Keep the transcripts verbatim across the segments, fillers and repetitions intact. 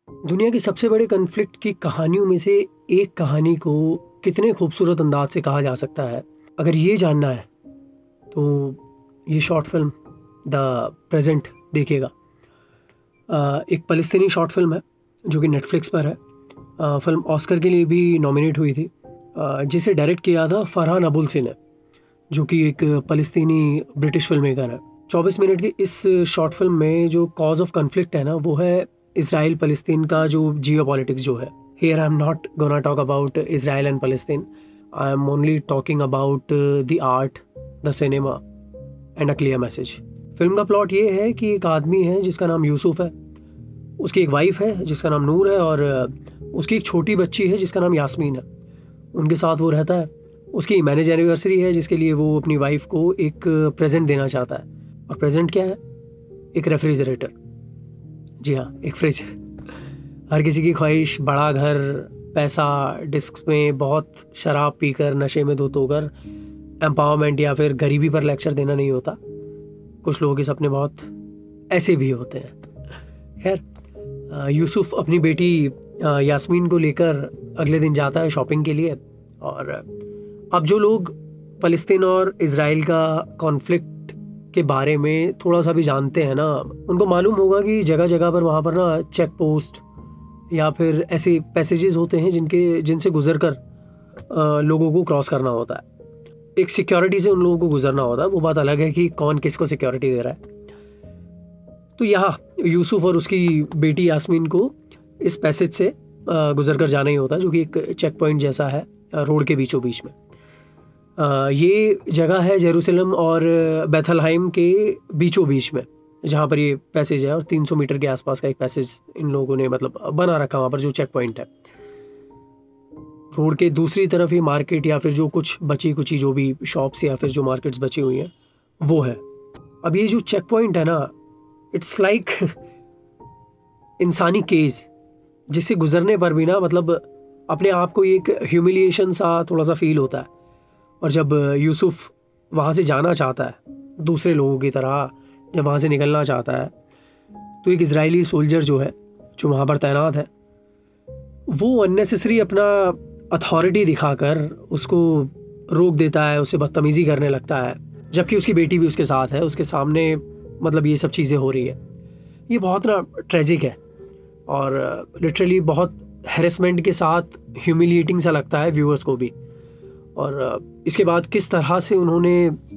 दुनिया की सबसे बड़े कॉन्फ्लिक्ट की कहानियों में से एक कहानी को कितने खूबसूरत अंदाज से कहा जा सकता है, अगर ये जानना है तो ये शॉर्ट फिल्म द प्रेजेंट देखिएगा। अ, एक फ़लस्तीनी शॉर्ट फिल्म है जो कि नेटफ्लिक्स पर है। अ, फिल्म ऑस्कर के लिए भी नॉमिनेट हुई थी, अ, जिसे डायरेक्ट किया था फरहान अबुल्सी ने, जो कि एक फ़लस्तीनी ब्रिटिश फ़िल्म मेकर है। चौबीस मिनट की इस शॉर्ट फिल्म में जो कॉज़ ऑफ कॉन्फ्लिक्ट है ना, वो है इज़राइल फ़लस्तीन का जो जियोपॉलिटिक्स जो है। Here I am not gonna talk about Israel and फ़लस्तीन, I am only talking about the art, the cinema and a clear message. Film का प्लॉट ये है कि एक आदमी है जिसका नाम यूसुफ है, उसकी एक वाइफ है जिसका नाम नूर है, और उसकी एक छोटी बच्ची है जिसका नाम यास्मीन है। उनके साथ वो रहता है। उसकी मैरिज एनिवर्सरी है जिसके लिए वो अपनी वाइफ को एक प्रेजेंट देना चाहता है। और प्रेजेंट क्या है? एक रेफ्रिजरेटर। जी हाँ, एक फ्रिज। हर किसी की ख्वाहिश बड़ा घर, पैसा, डिस्क में बहुत शराब पीकर नशे में धुत होकर एम्पावरमेंट या फिर गरीबी पर लेक्चर देना नहीं होता। कुछ लोगों के सपने बहुत ऐसे भी होते हैं। खैर, यूसुफ अपनी बेटी यास्मीन को लेकर अगले दिन जाता है शॉपिंग के लिए। और अब जो लोग फ़लस्तीन और इज़राइल का कॉन्फ्लिक्ट के बारे में थोड़ा सा भी जानते हैं ना, उनको मालूम होगा कि जगह जगह पर वहाँ पर ना चेक पोस्ट या फिर ऐसे पैसेजेस होते हैं जिनके जिनसे गुजर कर आ, लोगों को क्रॉस करना होता है। एक सिक्योरिटी से उन लोगों को गुजरना होता है। वो बात अलग है कि कौन किसको सिक्योरिटी दे रहा है। तो यहाँ यूसुफ और उसकी बेटी यास्मीन को इस पैसेज से गुजर कर जाना ही होता है, जो कि एक चेक पॉइंट जैसा है रोड के बीचों बीच में। आ, ये जगह है जेरूसलम और बेथलहाइम के बीचों बीच में, जहाँ पर ये पैसेज है। और तीन सौ मीटर के आसपास का एक पैसेज इन लोगों ने मतलब बना रखा वहाँ पर, जो चेक पॉइंट है। रोड के दूसरी तरफ ये मार्केट या फिर जो कुछ बची कुची जो भी शॉप्स या फिर जो मार्केट्स बची हुई हैं वो है। अब ये जो चेक पॉइंट है ना, इट्स लाइक इंसानी केज, जिससे गुजरने पर भी ना मतलब अपने आप को एक ह्यूमिलिएशन सा थोड़ा सा फील होता है। और जब यूसुफ वहाँ से जाना चाहता है दूसरे लोगों की तरह, जब वहाँ से निकलना चाहता है, तो एक इजरायली सोल्जर जो है जो वहाँ पर तैनात है, वो अननेसेसरी अपना अथॉरिटी दिखाकर उसको रोक देता है, उससे बदतमीज़ी करने लगता है, जबकि उसकी बेटी भी उसके साथ है। उसके सामने मतलब ये सब चीज़ें हो रही है। ये बहुत ना ट्रेजिक है और लिटरली बहुत हैरेसमेंट के साथ ह्यूमिलिएटिंग सा लगता है व्यूअर्स को भी। और इसके बाद किस तरह से उन्होंने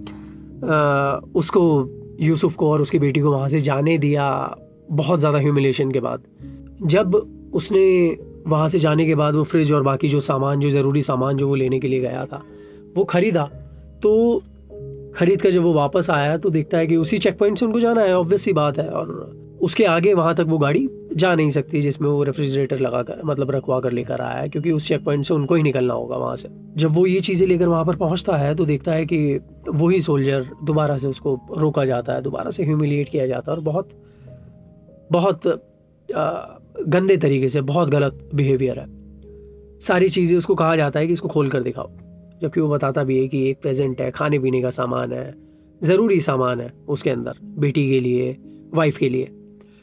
उसको, यूसुफ को और उसकी बेटी को वहाँ से जाने दिया, बहुत ज़्यादा ह्यूमिलिएशन के बाद। जब उसने वहाँ से जाने के बाद वो फ्रिज और बाकी जो सामान, जो ज़रूरी सामान जो वो लेने के लिए गया था, वो ख़रीदा। तो ख़रीद कर जब वो वापस आया तो देखता है कि उसी चेक पॉइंट से उनको जाना है, ऑब्वियस सी बात है। और उसके आगे वहाँ तक वो गाड़ी जा नहीं सकती जिसमें वो रेफ्रिजरेटर लगा कर मतलब रखवा कर लेकर आया है, क्योंकि उस चेक पॉइंट से उनको ही निकलना होगा वहाँ से। जब वो ये चीज़ें लेकर वहाँ पर पहुँचता है तो देखता है कि वही सोल्जर दोबारा से उसको रोका जाता है, दोबारा से ह्यूमिलिएट किया जाता है, और बहुत बहुत आ, गंदे तरीके से, बहुत गलत बिहेवियर है। सारी चीज़ें उसको कहा जाता है कि इसको खोल कर दिखाओ, जबकि वो बताता भी है कि एक प्रेजेंट है, खाने पीने का सामान है, ज़रूरी सामान है उसके अंदर, बेटी के लिए, वाइफ के लिए।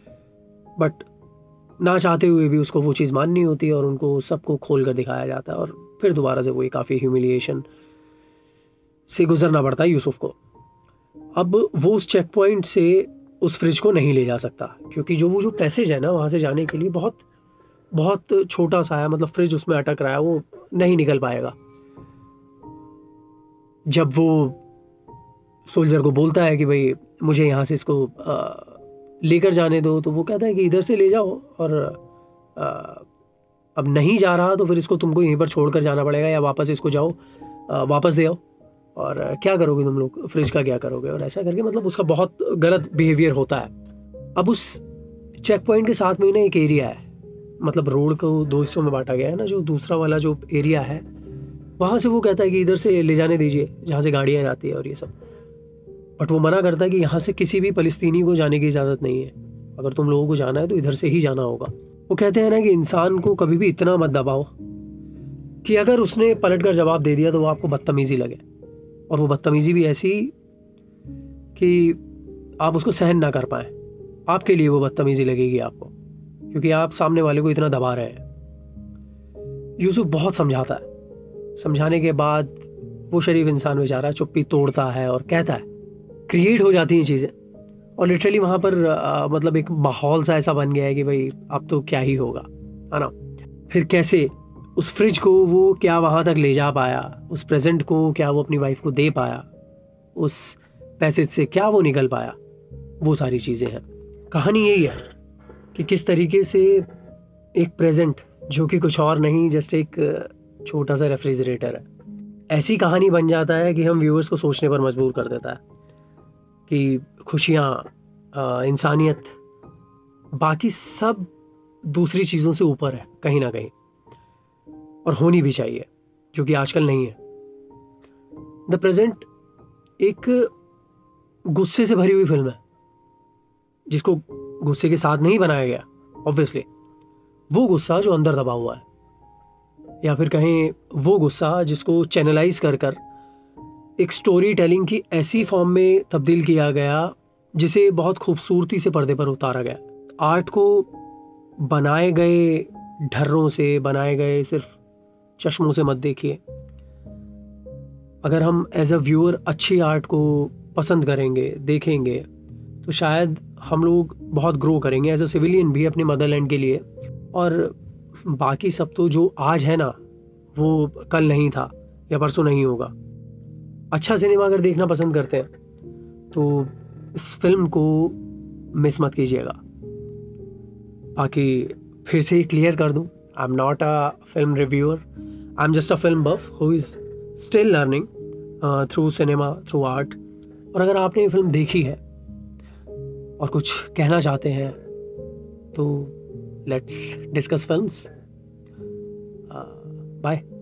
बट ना चाहते हुए भी उसको वो चीज़ माननी होती है और उनको सबको खोल कर दिखाया जाता है। और फिर दोबारा से वही काफ़ी ह्यूमिलिएशन से गुजरना पड़ता है यूसुफ को। अब वो उस चेक पॉइंट से उस फ्रिज को नहीं ले जा सकता, क्योंकि जो वो जो पैसेज है ना वहाँ से जाने के लिए बहुत बहुत छोटा सा है, मतलब फ्रिज उसमें अटक रहा है, वो नहीं निकल पाएगा। जब वो सोल्जर को बोलता है कि भाई मुझे यहाँ से इसको लेकर जाने दो, तो वो कहता है कि इधर से ले जाओ, और आ, अब नहीं जा रहा तो फिर इसको तुमको यहीं पर छोड़कर जाना पड़ेगा, या वापस इसको जाओ, आ, वापस दे आओ, और क्या करोगे तुम लोग, फ्रिज का क्या करोगे, और ऐसा करके मतलब उसका बहुत गलत बिहेवियर होता है। अब उस चेक पॉइंट के साथ में ना एक एरिया है, मतलब रोड को दो हिस्सों में बांटा गया है ना, जो दूसरा वाला जो एरिया है वहाँ से वो कहता है कि इधर से ले जाने दीजिए जहाँ से गाड़ियाँ जाती है और ये सब। बट वो मना करता है कि यहाँ से किसी भी फ़लस्तीनी को जाने की इजाज़त नहीं है, अगर तुम लोगों को जाना है तो इधर से ही जाना होगा। वो कहते हैं ना कि इंसान को कभी भी इतना मत दबाओ कि अगर उसने पलट कर जवाब दे दिया तो वो आपको बदतमीज़ी लगे, और वो बदतमीज़ी भी ऐसी कि आप उसको सहन ना कर पाएँ। आपके लिए वो बदतमीज़ी लगेगी आपको, क्योंकि आप सामने वाले को इतना दबा रहे हैं। यूसुफ बहुत समझाता है, समझाने के बाद वो शरीफ इंसान बेचारा चुप्पी तोड़ता है और कहता है, क्रिएट हो जाती हैं चीज़ें। और लिटरली वहाँ पर आ, मतलब एक माहौल सा ऐसा बन गया है कि भाई अब तो क्या ही होगा, है ना। फिर कैसे उस फ्रिज को वो क्या वहाँ तक ले जा पाया, उस प्रेजेंट को क्या वो अपनी वाइफ को दे पाया, उस पैसेज से क्या वो निकल पाया, वो सारी चीज़ें हैं। कहानी यही है कि किस तरीके से एक प्रेजेंट जो कि कुछ और नहीं, जस्ट एक छोटा सा रेफ्रिजरेटर है, ऐसी कहानी बन जाता है कि हम व्यूअर्स को सोचने पर मजबूर कर देता है कि खुशियाँ, इंसानियत, बाकी सब दूसरी चीज़ों से ऊपर है कहीं ना कहीं, और होनी भी चाहिए, जो कि आजकल नहीं है। द प्रेजेंट एक गुस्से से भरी हुई फिल्म है, जिसको गुस्से के साथ नहीं बनाया गया ऑब्वियसली, वो गुस्सा जो अंदर दबा हुआ है, या फिर कहें वो गुस्सा जिसको चैनलाइज कर कर एक स्टोरी टेलिंग की ऐसी फॉर्म में तब्दील किया गया जिसे बहुत खूबसूरती से पर्दे पर उतारा गया। आर्ट को बनाए गए ढर्रों से, बनाए गए सिर्फ चश्मों से मत देखिए। अगर हम एज अ व्यूअर अच्छी आर्ट को पसंद करेंगे, देखेंगे, तो शायद हम लोग बहुत ग्रो करेंगे एज अ सिविलियन भी अपने मदरलैंड के लिए। और बाकी सब तो जो आज है ना, वो कल नहीं था या परसों नहीं होगा। अच्छा सिनेमा अगर देखना पसंद करते हैं तो इस फिल्म को मिस मत कीजिएगा। बाकी फिर से क्लियर कर दूं, I am not a film reviewer, I am just a film buff who is still learning through cinema, through art. और अगर आपने ये फिल्म देखी है और कुछ कहना चाहते हैं तो लेट्स डिस्कस फिल्म्स। बाय।